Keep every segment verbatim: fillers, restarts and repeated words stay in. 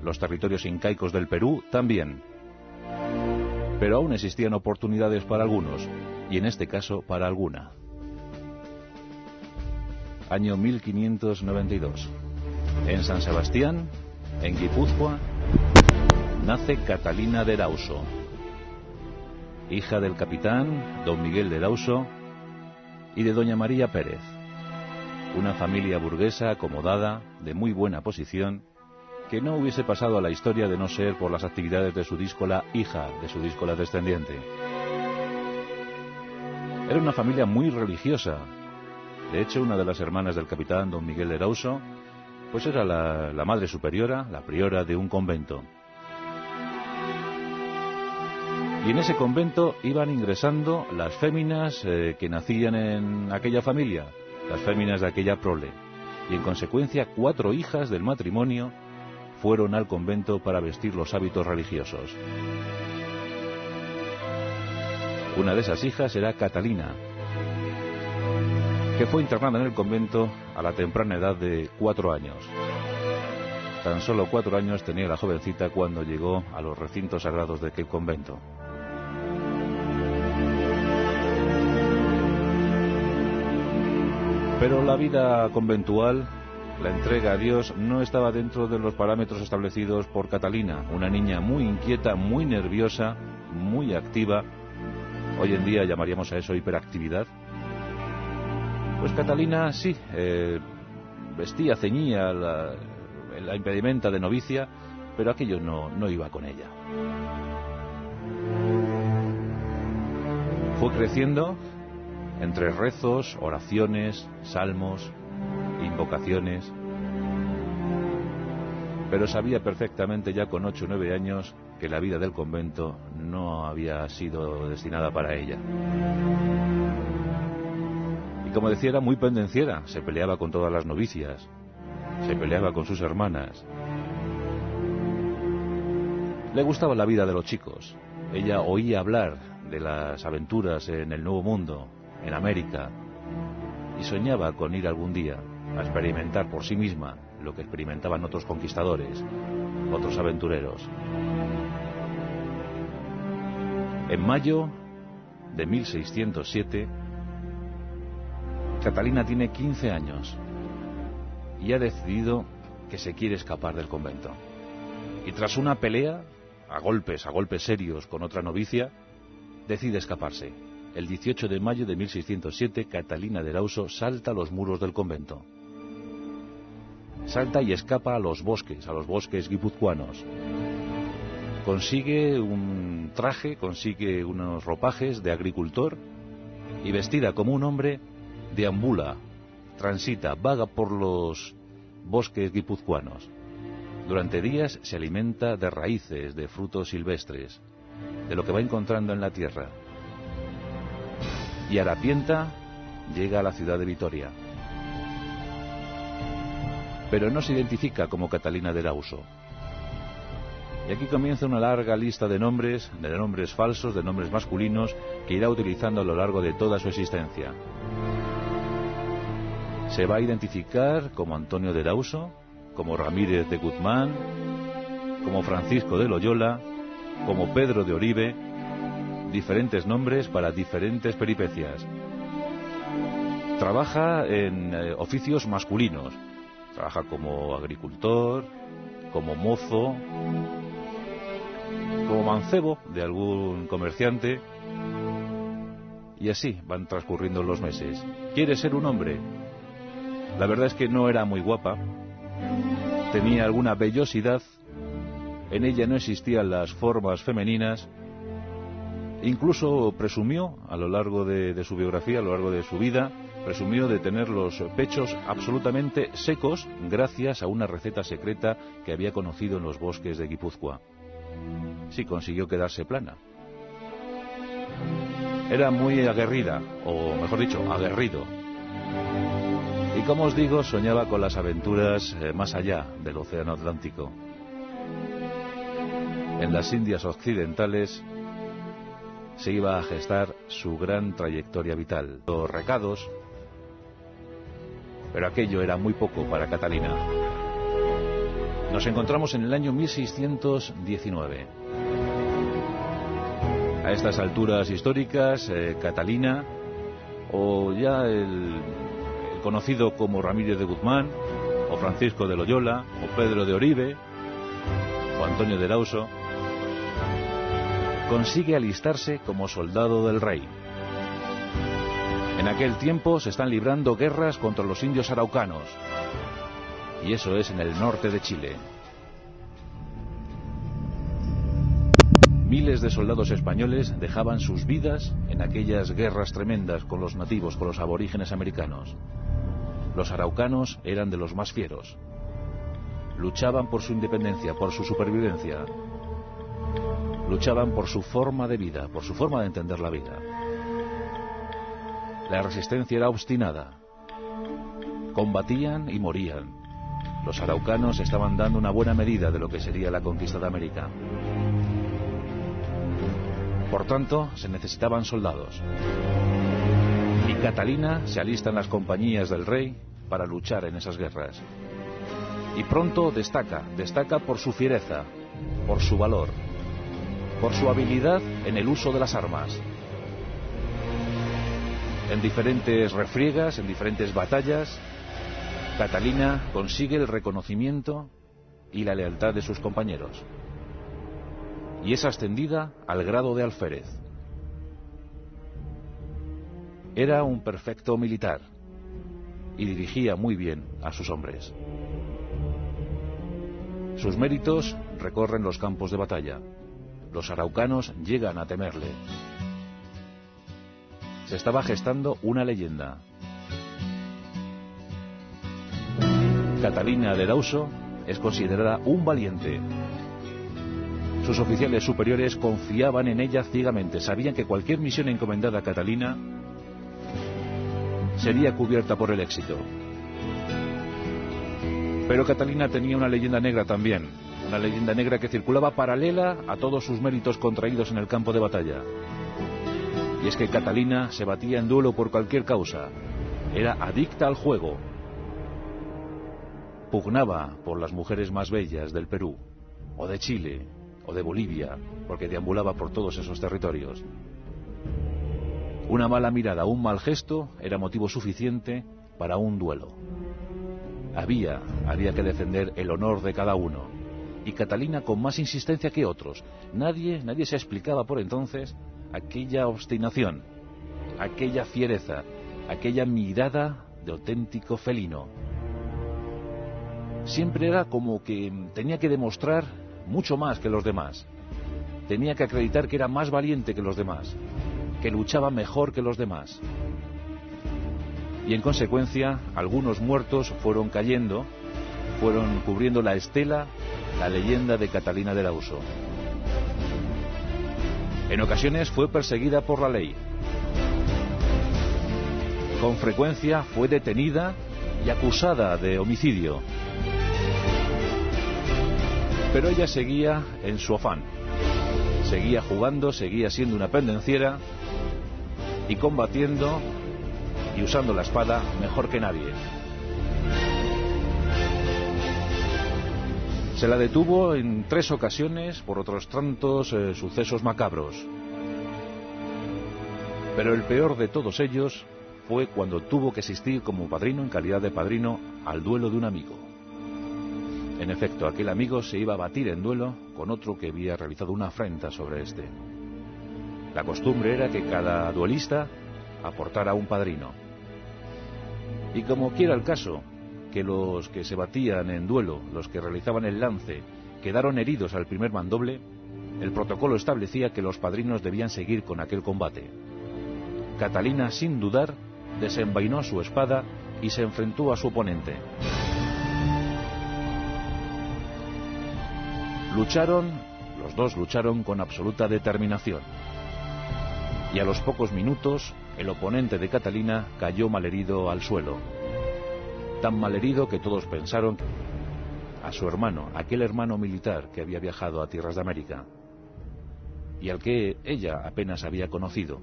los territorios incaicos del Perú también. Pero aún existían oportunidades para algunos, y en este caso para alguna. Año mil quinientos noventa y dos. En San Sebastián, en Guipúzcoa, nace Catalina de Erauso, hija del capitán don Miguel de Erauso y de doña María Pérez. Una familia burguesa acomodada, de muy buena posición, que no hubiese pasado a la historia de no ser por las actividades de su díscola hija, de su díscola descendiente. Era una familia muy religiosa. De hecho, una de las hermanas del capitán don Miguel de Erauso, pues era la, la madre superiora, la priora de un convento. Y en ese convento iban ingresando las féminas eh, que nacían en aquella familia, las féminas de aquella prole. Y en consecuencia, cuatro hijas del matrimonio fueron al convento para vestir los hábitos religiosos. Una de esas hijas era Catalina, que fue internada en el convento a la temprana edad de cuatro años. Tan solo cuatro años tenía la jovencita cuando llegó a los recintos sagrados de aquel convento. Pero la vida conventual, la entrega a Dios, no estaba dentro de los parámetros establecidos por Catalina, una niña muy inquieta, muy nerviosa, muy activa. Hoy en día llamaríamos a eso hiperactividad. Pues Catalina sí, eh, vestía, ceñía la, la impedimenta de novicia, pero aquello no, no iba con ella. Fue creciendo entre rezos, oraciones, salmos, invocaciones, pero sabía perfectamente ya con ocho o nueve años que la vida del convento no había sido destinada para ella. Y como decía, era muy pendenciera, se peleaba con todas las novicias, se peleaba con sus hermanas. Le gustaba la vida de los chicos. Ella oía hablar de las aventuras en el Nuevo Mundo, en América, y soñaba con ir algún día a experimentar por sí misma lo que experimentaban otros conquistadores, otros aventureros. En mayo de mil seiscientos siete, Catalina tiene quince años y ha decidido que se quiere escapar del convento. Y tras una pelea, a golpes, a golpes serios con otra novicia, decide escaparse. El dieciocho de mayo de mil seiscientos siete, Catalina de Erauso salta a los muros del convento. Salta y escapa a los bosques, a los bosques guipuzcoanos. Consigue un traje, consigue unos ropajes de agricultor y, vestida como un hombre, deambula, transita, vaga por los bosques guipuzcoanos. Durante días se alimenta de raíces, de frutos silvestres, de lo que va encontrando en la tierra. Y harapienta llega a la ciudad de Vitoria. Pero no se identifica como Catalina de Erauso. Y aquí comienza una larga lista de nombres, de nombres falsos, de nombres masculinos, que irá utilizando a lo largo de toda su existencia. Se va a identificar como Antonio de Erauso, como Ramírez de Guzmán, como Francisco de Loyola, como Pedro de Oribe, diferentes nombres para diferentes peripecias. Trabaja en eh, oficios masculinos. Trabaja como agricultor, como mozo, como mancebo de algún comerciante. Y así van transcurriendo los meses. ¿Quiere ser un hombre? La verdad es que no era muy guapa. Tenía alguna vellosidad. En ella no existían las formas femeninas. Incluso presumió, a lo largo de, de su biografía, a lo largo de su vida, presumió de tener los pechos absolutamente secos gracias a una receta secreta que había conocido en los bosques de Guipúzcoa. Sí, consiguió quedarse plana. Era muy aguerrida, o mejor dicho, aguerrido. Y como os digo, soñaba con las aventuras eh, más allá del océano Atlántico. En las Indias Occidentales se iba a gestar su gran trayectoria vital. Los recados, pero aquello era muy poco para Catalina. Nos encontramos en el año mil seiscientos diecinueve. A estas alturas históricas, eh, Catalina, o ya el, el conocido como Ramírez de Guzmán, o Francisco de Loyola, o Pedro de Oribe, o Antonio de Erauso, consigue alistarse como soldado del rey. En aquel tiempo se están librando guerras contra los indios araucanos, y eso es en el norte de Chile. Miles de soldados españoles dejaban sus vidas en aquellas guerras tremendas con los nativos, con los aborígenes americanos. Los araucanos eran de los más fieros. Luchaban por su independencia, por su supervivencia. Luchaban por su forma de vida, por su forma de entender la vida. La resistencia era obstinada. Combatían y morían. Los araucanos estaban dando una buena medida de lo que sería la conquista de América. Por tanto, se necesitaban soldados. Y Catalina se alista en las compañías del rey para luchar en esas guerras. Y pronto destaca, destaca por su fiereza, por su valor, por su habilidad en el uso de las armas. En diferentes refriegas, en diferentes batallas, Catalina consigue el reconocimiento y la lealtad de sus compañeros. Y es ascendida al grado de alférez. Era un perfecto militar y dirigía muy bien a sus hombres. Sus méritos recorren los campos de batalla. Los araucanos llegan a temerle. Se estaba gestando una leyenda. Catalina de Erauso es considerada un valiente. Sus oficiales superiores confiaban en ella ciegamente. Sabían que cualquier misión encomendada a Catalina sería cubierta por el éxito. Pero Catalina tenía una leyenda negra también. Una leyenda negra que circulaba paralela a todos sus méritos contraídos en el campo de batalla. Y es que Catalina se batía en duelo por cualquier causa. Era adicta al juego. Pugnaba por las mujeres más bellas del Perú, o de Chile, o de Bolivia, porque deambulaba por todos esos territorios. Una mala mirada, un mal gesto, era motivo suficiente para un duelo. Había, había que defender el honor de cada uno. Y Catalina con más insistencia que otros. Nadie, nadie se explicaba por entonces aquella obstinación, aquella fiereza, aquella mirada de auténtico felino. Siempre era como que tenía que demostrar mucho más que los demás. Tenía que acreditar que era más valiente que los demás, que luchaba mejor que los demás. Y en consecuencia, algunos muertos fueron cayendo, fueron cubriendo la estela, la leyenda de Catalina de Erauso. En ocasiones fue perseguida por la ley. Con frecuencia fue detenida y acusada de homicidio. Pero ella seguía en su afán. Seguía jugando, seguía siendo una pendenciera y combatiendo y usando la espada mejor que nadie. Se la detuvo en tres ocasiones por otros tantos eh, sucesos macabros. Pero el peor de todos ellos fue cuando tuvo que asistir como padrino, en calidad de padrino, al duelo de un amigo. En efecto, aquel amigo se iba a batir en duelo con otro que había realizado una afrenta sobre este. La costumbre era que cada duelista aportara un padrino. Y como quiera el caso, que los que se batían en duelo, los que realizaban el lance, quedaron heridos al primer mandoble, el protocolo establecía que los padrinos debían seguir con aquel combate. Catalina, sin dudar, desenvainó su espada y se enfrentó a su oponente. Lucharon, los dos lucharon con absoluta determinación. Y a los pocos minutos, el oponente de Catalina cayó malherido al suelo. Tan malherido que todos pensaron a su hermano, aquel hermano militar que había viajado a tierras de América y al que ella apenas había conocido.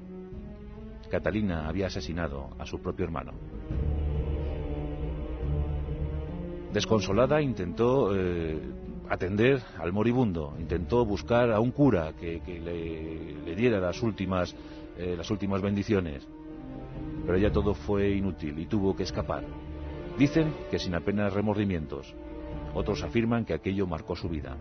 Catalina había asesinado a su propio hermano. Desconsolada intentó eh, atender al moribundo, intentó buscar a un cura que, que le, le diera las últimas, eh, las últimas bendiciones, pero ya todo fue inútil y tuvo que escapar. Dicen que sin apenas remordimientos, otros afirman que aquello marcó su vida.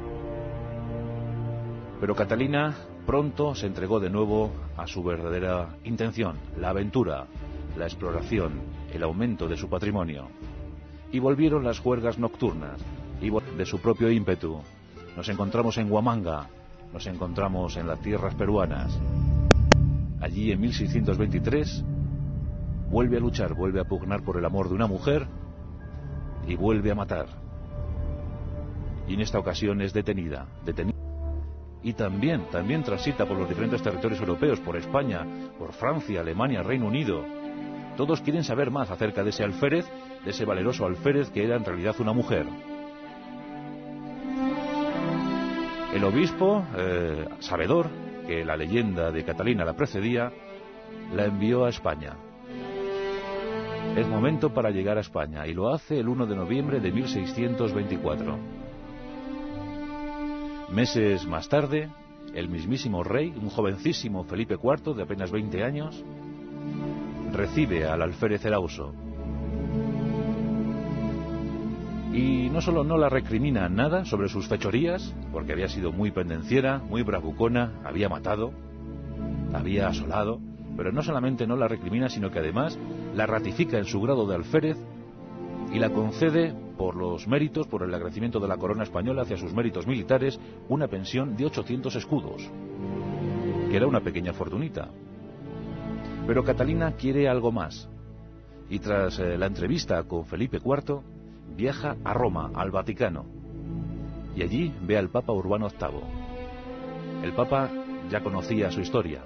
Pero Catalina pronto se entregó de nuevo a su verdadera intención, la aventura, la exploración, el aumento de su patrimonio. Y volvieron las juergas nocturnas, y de su propio ímpetu. Nos encontramos en Huamanga, nos encontramos en las tierras peruanas. Allí en mil seiscientos veintitrés vuelve a luchar, vuelve a pugnar por el amor de una mujer y vuelve a matar. Y en esta ocasión es detenida, detenida. Y también, también transita por los diferentes territorios europeos, por España, por Francia, Alemania, Reino Unido. Todos quieren saber más acerca de ese alférez, de ese valeroso alférez que era en realidad una mujer. El obispo, eh, sabedor que la leyenda de Catalina la precedía, la envió a España. Es momento para llegar a España, y lo hace el uno de noviembre de mil seiscientos veinticuatro. Meses más tarde, el mismísimo rey, un jovencísimo Felipe cuarto de apenas veinte años, recibe al alférez Erauso. Y no solo no la recrimina nada sobre sus fechorías, porque había sido muy pendenciera, muy bravucona, había matado, había asolado, pero no solamente no la recrimina, sino que además la ratifica en su grado de alférez y la concede, por los méritos, por el agradecimiento de la corona española hacia sus méritos militares, una pensión de ochocientos escudos, que era una pequeña fortunita. Pero Catalina quiere algo más, y tras eh, la entrevista con Felipe cuarto, viaja a Roma, al Vaticano, y allí ve al Papa Urbano octavo. El Papa ya conocía su historia.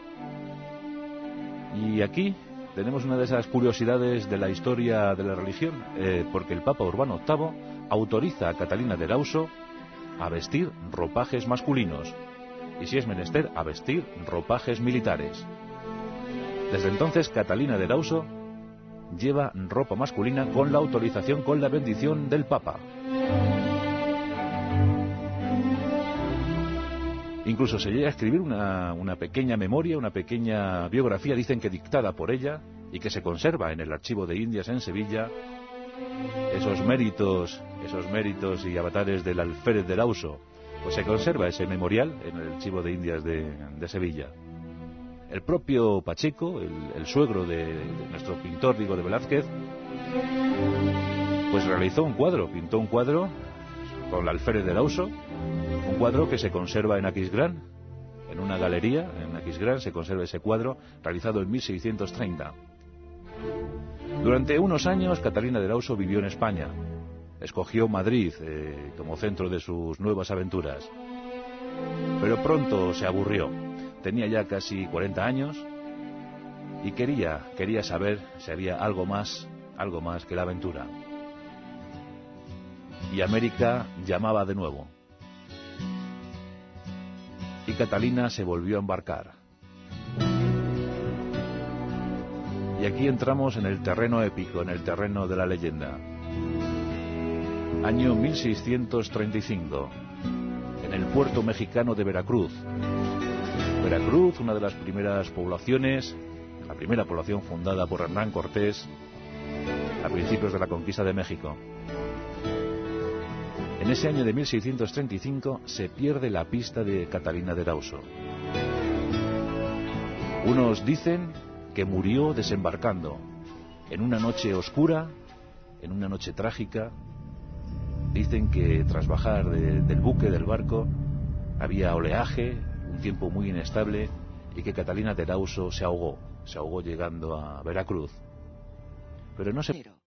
Y aquí tenemos una de esas curiosidades de la historia de la religión, eh, porque el Papa Urbano octavo autoriza a Catalina de Erauso a vestir ropajes masculinos, y si es menester, a vestir ropajes militares. Desde entonces, Catalina de Erauso lleva ropa masculina con la autorización, con la bendición del Papa. Incluso se llega a escribir una, una pequeña memoria, una pequeña biografía, dicen que dictada por ella, y que se conserva en el Archivo de Indias en Sevilla, esos méritos, esos méritos y avatares del alférez de Erauso. Pues se conserva ese memorial en el Archivo de Indias de, de Sevilla. El propio Pacheco, el, el suegro de, de nuestro pintor, digo, de Velázquez, pues realizó un cuadro, pintó un cuadro con el alférez de Erauso, un cuadro que se conserva en Aquisgrán, en una galería, en Aquisgrán se conserva ese cuadro, realizado en mil seiscientos treinta. Durante unos años, Catalina de Erauso vivió en España. Escogió Madrid eh, como centro de sus nuevas aventuras. Pero pronto se aburrió. Tenía ya casi cuarenta años y quería, quería saber si había algo más, algo más que la aventura. Y América llamaba de nuevo. Y Catalina se volvió a embarcar. Y aquí entramos en el terreno épico, en el terreno de la leyenda. Año mil seiscientos treinta y cinco, en el puerto mexicano de Veracruz. Veracruz, una de las primeras poblaciones, la primera población fundada por Hernán Cortés a principios de la conquista de México. En ese año de mil seiscientos treinta y cinco se pierde la pista de Catalina de Erauso. Unos dicen que murió desembarcando en una noche oscura, en una noche trágica. Dicen que tras bajar de, del buque, del barco, había oleaje, un tiempo muy inestable, y que Catalina de Erauso se ahogó, se ahogó llegando a Veracruz. Pero no se...